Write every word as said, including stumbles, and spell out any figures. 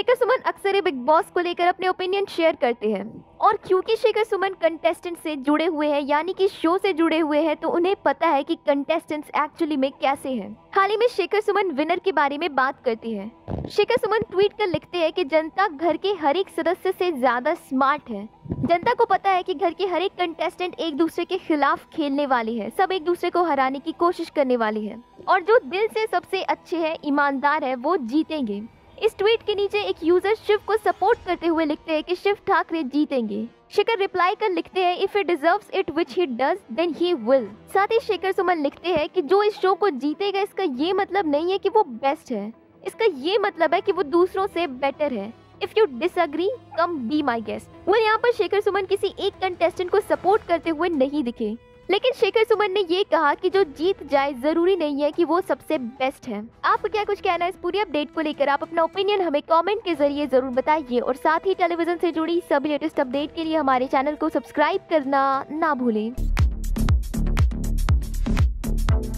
शेखर सुमन अक्सर ही big boss को लेकर अपने ओपिनियन शेयर करते हैं और क्योंकि शेखर सुमन कंटेस्टेंट से जुड़े हुए हैं यानी कि शो से जुड़े हुए हैं तो उन्हें पता है कि कंटेस्टेंट्स एक्चुअली में कैसे हैं। हाल ही में शेखर सुमन विनर के बारे में बात करती है। शेखर सुमन ट्वीट कर लिखते हैं कि जनता घर के हर एक सदस्य से ज्यादा स्मार्ट है। जनता को पता है कि घर के हर एक कंटेस्टेंट एक दूसरे के खिलाफ खेलने वाली है, सब एक दूसरे को हराने की कोशिश करने वाली है और जो दिल से सबसे अच्छे हैं, ईमानदार है, वो जीतेंगे। इस ट्वीट के नीचे एक यूजर शिव को सपोर्ट करते हुए लिखते हैं कि शिव ठाकरे जीतेंगे। शेखर रिप्लाई कर लिखते हैं if he deserves it which he does then he will. साथ ही शेखर सुमन लिखते हैं कि जो इस शो को जीतेगा इसका ये मतलब नहीं है कि वो बेस्ट है, इसका ये मतलब है कि वो दूसरों से बेटर है। If you disagree come be my guest. वो यहाँ पर शेखर सुमन किसी एक कंटेस्टेंट को सपोर्ट करते हुए नहीं दिखे, लेकिन शेखर सुमन ने ये कहा कि जो जीत जाए जरूरी नहीं है कि वो सबसे बेस्ट है। आपको क्या कुछ कहना है इस पूरी अपडेट को लेकर? आप अपना ओपिनियन हमें कमेंट के जरिए जरूर बताइए और साथ ही टेलीविजन से जुड़ी सभी लेटेस्ट अपडेट के लिए हमारे चैनल को सब्सक्राइब करना ना भूलें।